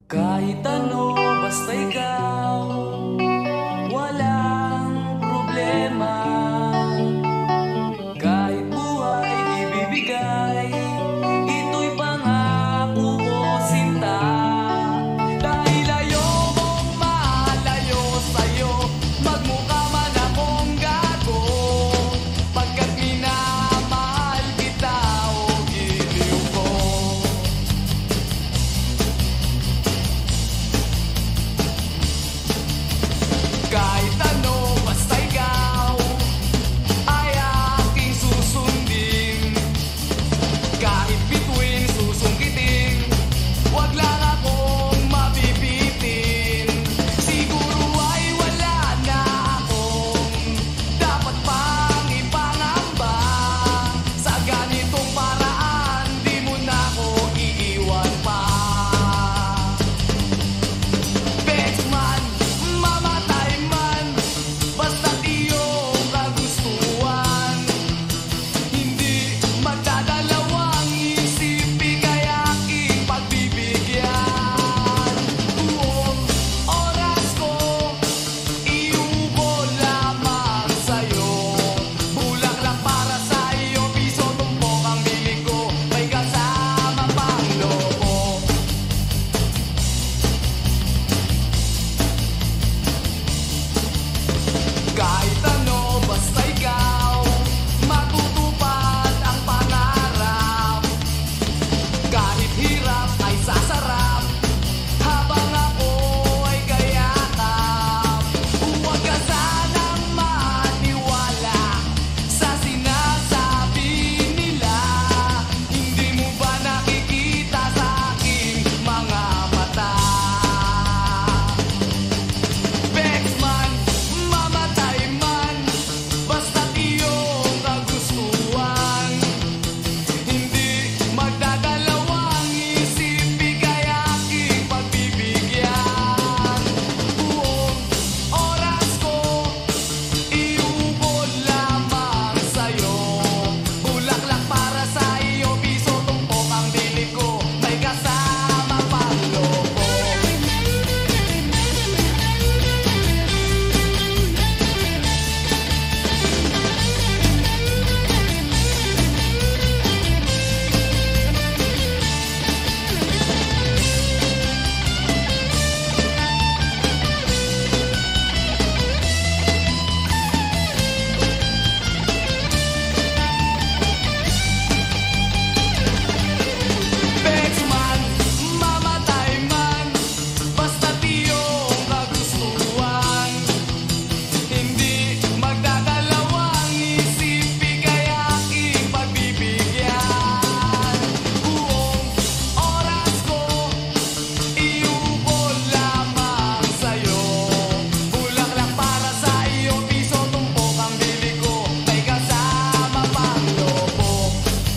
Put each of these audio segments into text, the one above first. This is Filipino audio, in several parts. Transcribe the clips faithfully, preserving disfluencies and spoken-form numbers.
Kahit ano, basta ikaw, walang problema. Kahit buhay ibibigay, ito'y pangako ko, sinta. Dahil ayokong malayo sa'yo, magmukha man akong gago, pagkat minamahal kita o giliw ko. Kahit ano, basta ikaw ay aking susundin. Kahit bituin, susungkitin, wag lang akong mabibitin. Siguro ay wala na akong dapat pang ipangamba. Sa ganitong paraan, di mo na ako iiwan pa. Bexman, mamatay man, basta't iyong kagustuhan. Hindi magdadalawang isip, ika'y aking pagbibigyan. Buong oras ko, iubo lamang sa'yo. Bulaklak para sa iyo, piso tumpok ang bibig ko, may kasama pang lobo. Kahit ano, basta ikaw, matutupad ang pangarap. Kahit hirap ay sasarap, habang ako ay kayakap. Huwag ka sanang maniwala sa sinasabi nila. Hindi mo ba nakikita sa aking mga mata? Bexman, mamatay man, basta't iyong kagustuhan. Hindi magdadalawang isip, ika'y aking pagbibigyan. Buong oras ko, iubo lamang sa'yo. Bulaklak para sa iyo, piso tumpok ang dilig ko, may kasama pang lobo. Bexman, mamatay man, basta't iyong kagustuhan. Hindi magdadalawang isip, ika'y aking pagbibigyan. Buong oras ko, iubo lamang sa'yo. Bulaklak para sa iyo, piso tumpok ang bibig ko, may kasama pang lobo.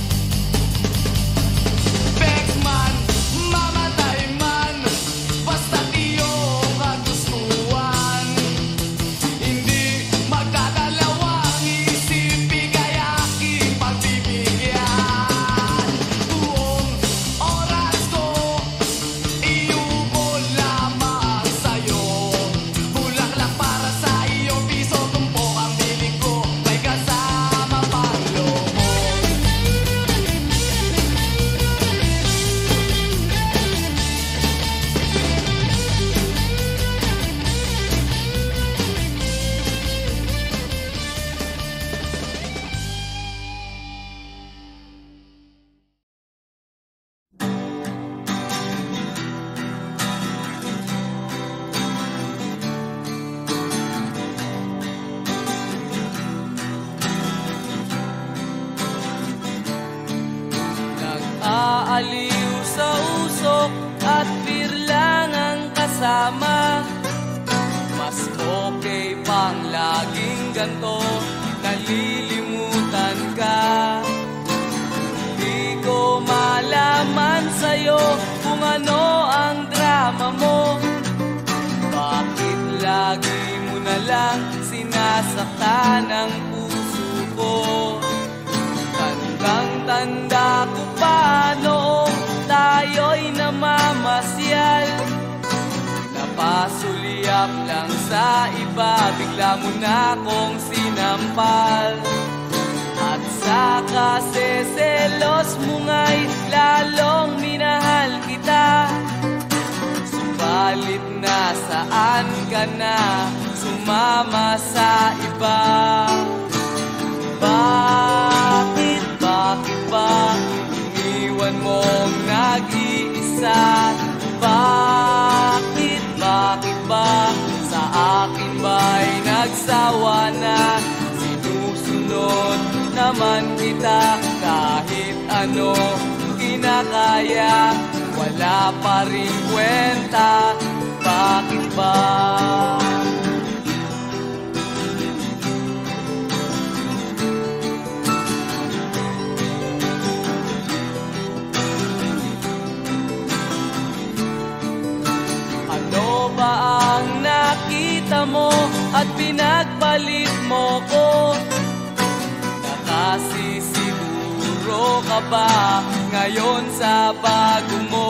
Bexman, mamatay man, basta't iyong kagustuhan. Hindi magdadalawang isip, ika'y aking pagbibigyan. Buong oras ko, iubo lamang sa'yo. Bulaklak para sa iyo, piso tumpok ang bibig ko, may kasama pang lobo. Nag-aaliw sa usok at birlang ang kasama. Mas okay pang laging ganto, nalilimutan ka. Di ko malaman sa'yo kung ano ang drama mo. Bakit lagi mo na lang sinasaktan ang puso ko? Tandang-tanda ko pa noong tayo'y namamasyal. Kakasulyap lang sa iba, bigla mo na akong sinampal. At sa kaseselos mo nga'y lalong minahal kita. Subalit nasaan ka na, sumama sa iba. Bakit, bakit ba iniwan mong nag-iisa? Bakit, bakit ba sa akin ba'y nagsawa na? Sinusunod naman kita kahit ano kinakaya, wala pa rin kwenta. Bakit ba? Ano ba ang nakita mo at pinagpalit mo ko? Nakasisiguro ka ba ngayon sa bago mo?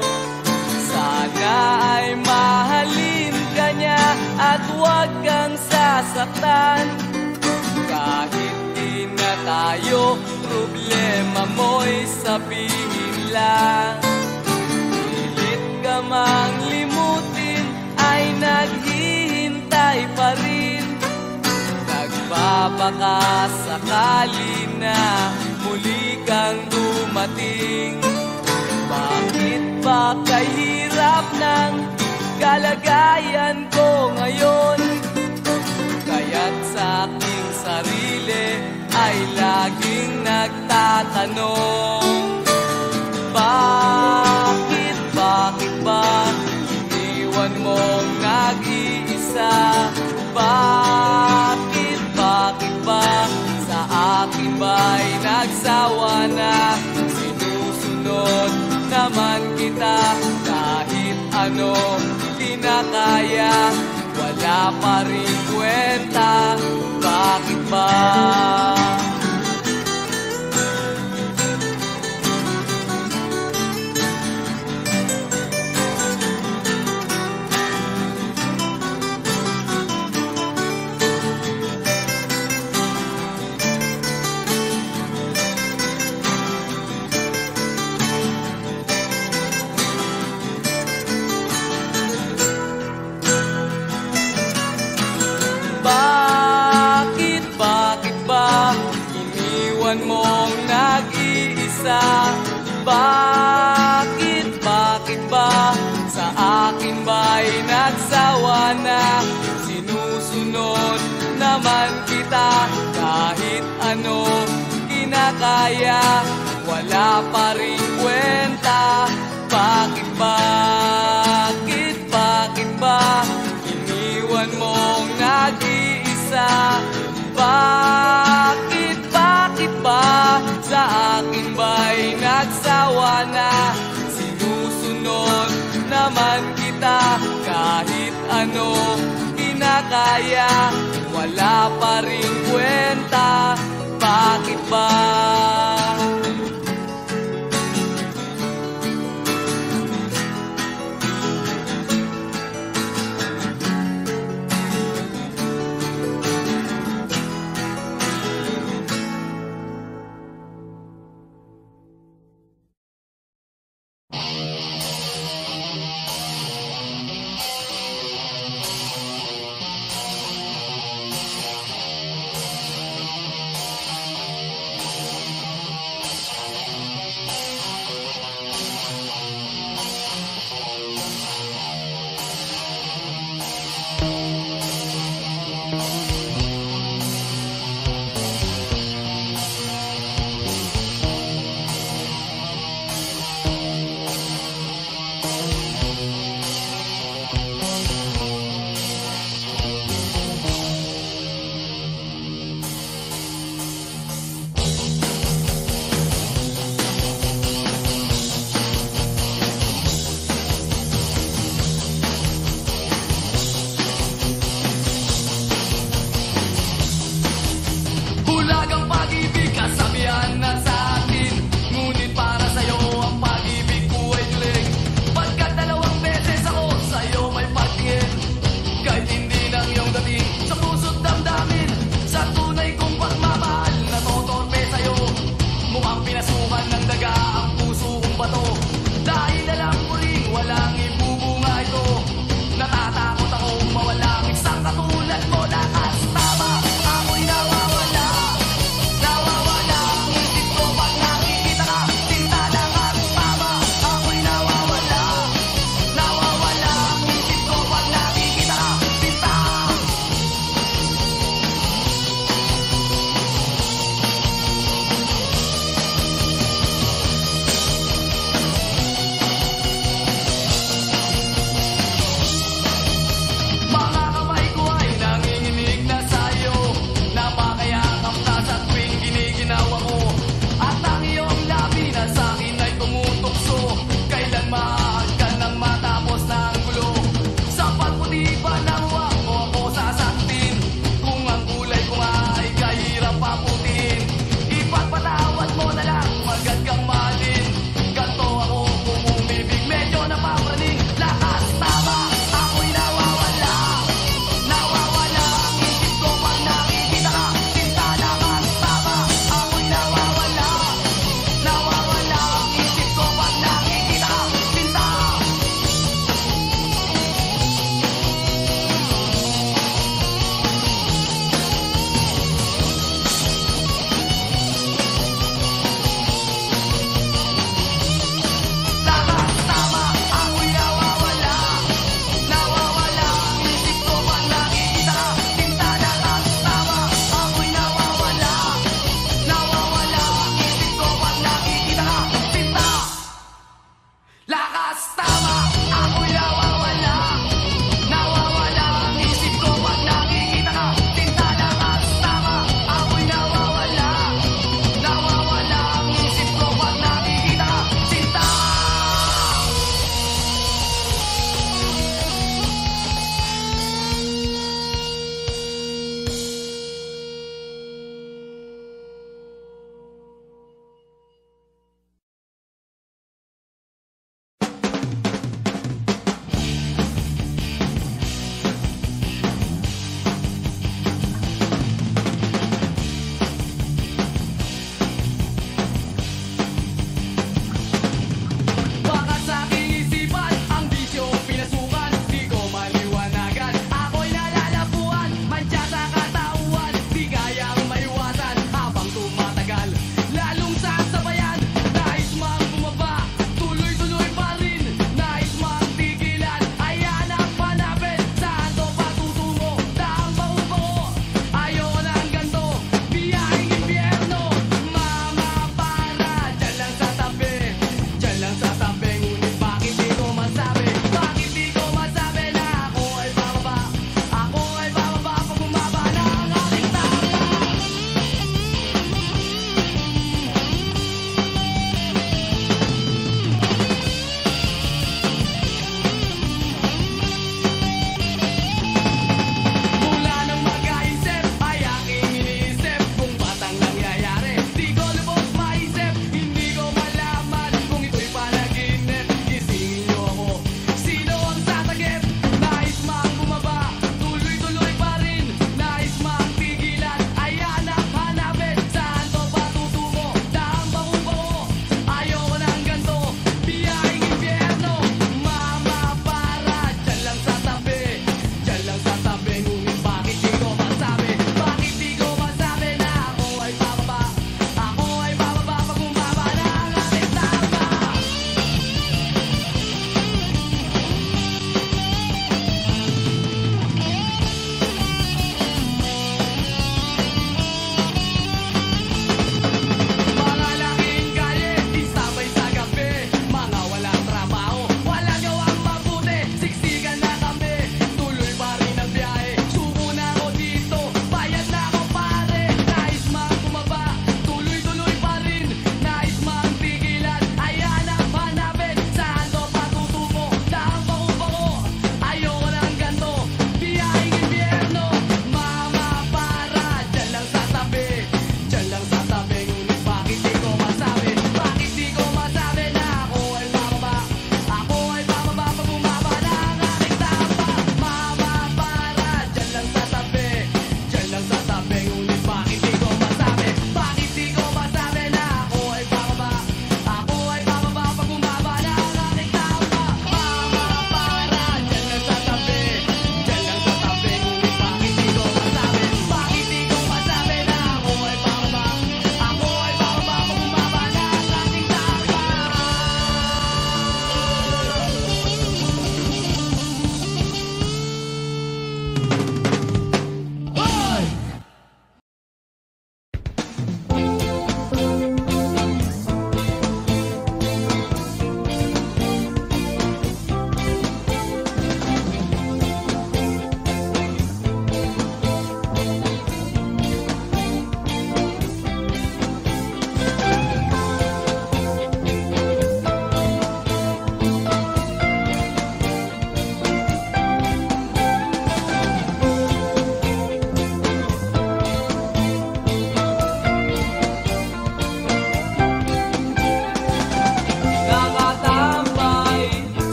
Sana ay mahalin ka niya at huwag kang sasaktan. Kahit di na tayo, problema mo'y sabihin lang. Pilit ka mang limutin ay naghihintay pa rin. Nagbabaka sakali na muli kang dumating. Bakit ba kahirap ng kalagayan ko ngayon? Kaya't sa aking sarili ay laging nagtatanong. Bakit, bakit ba iniwan mong nag-iisa? Bakit, bakit ba sa akin ba'y nagsawa na? Sinusunod naman kita kahit ano kinakaya, wala pa rin kwenta. Bakit ba? Bakit, bakit ba iniwan mong nag-iisa? Bakit, bakit ba sa akin ba'y nagsawa na? Sinusunod naman kita kahit ano kinakaya, wala pa rin kwenta. Bakit, bakit, bakit ba iniwan mong nag-iisa? Bakit, bakit ba sa akin ba'y nagsawa na? Sinusunod naman kita kahit ano kinakaya, wala pa rin kwenta. Bakit ba?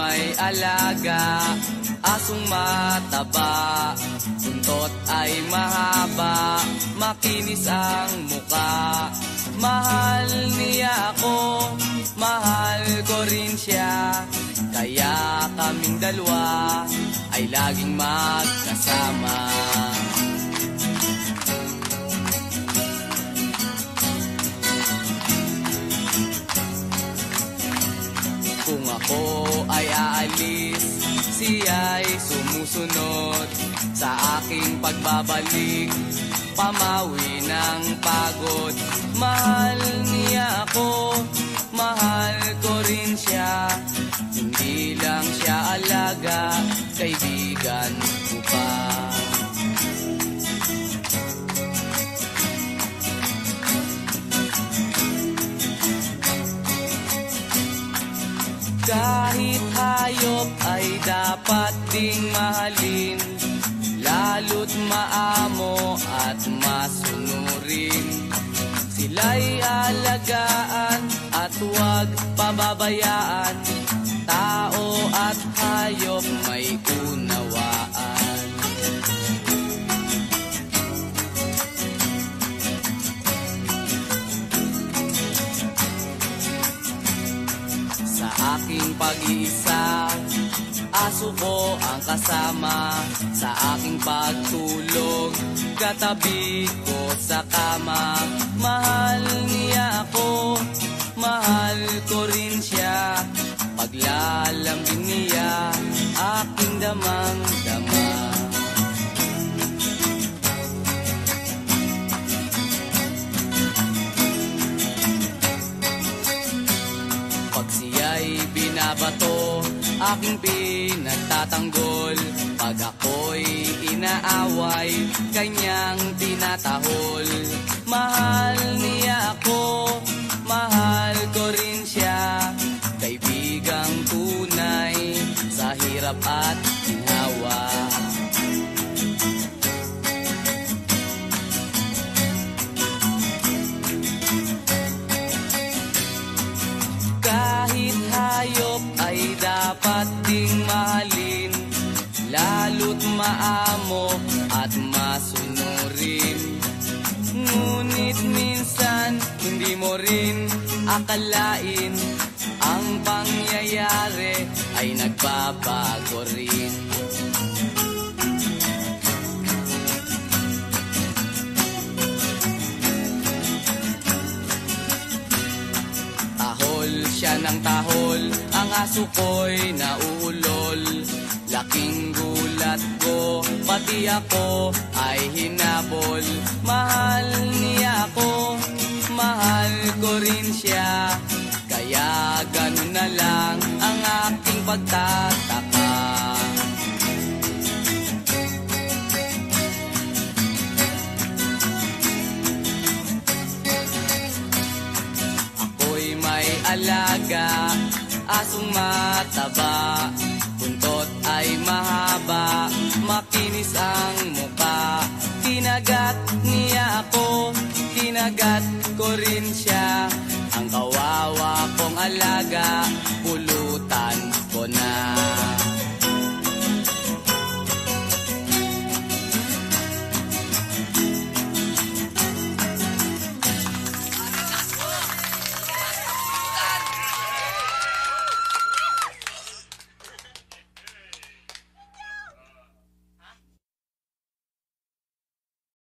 may alaga, asong mataba, buntot ay mahaba, makinis ang muka. Mahal niya ako, mahal ko rin siya, kaya kaming dalawa ay laging magkasama. Kung ako ay aalis, siya'y sumusunod sa aking pagbabalik, pamawi ng pagod. Mahal niya ako, mahal ko rin siya, hindi lang siya alaga, kaibigan ko pa. Kahit hayop ay dapat ding mahalin, lalo't maamo at masunurin. Sila'y alagaan at huwag pababayaan, tao at hayop may unawaan. Sa aking pag-iisa, aso ko ang kasama, sa aking pagtulog, katabi ko sa kama. Mahal niya ako, mahal ko rin siya, paglalambing niya, aking damang-dama. Pag siya'y binabato, aking pinagtatanggol. Pag ako'y inaaway, kanyang tinatahol. Mahal niya ako, mahal ko rin siya, kaibigang tunay sa hirap at ginhawa. Kahit hayop ay dapat ding mahalin, lalo't maamo at masunurin. Ngunit minsan hindi mo rin akalain, ang pangyayari ay nagbabago rin. Tahol siya ng tahol, ang aso ko'y nauulol. Laking gulat ko, pati ako ay hinabol. Mahal niya ako, mahal ko rin siya, kaya ganun na lang ang aking pagtataka. Ako'y may alaga, asong mataba, buntot ay mahaba, makinis ang muka. Kinagat niya ako, kinagat ko rin siya, ang kawawa kong alaga, pulutan ko na.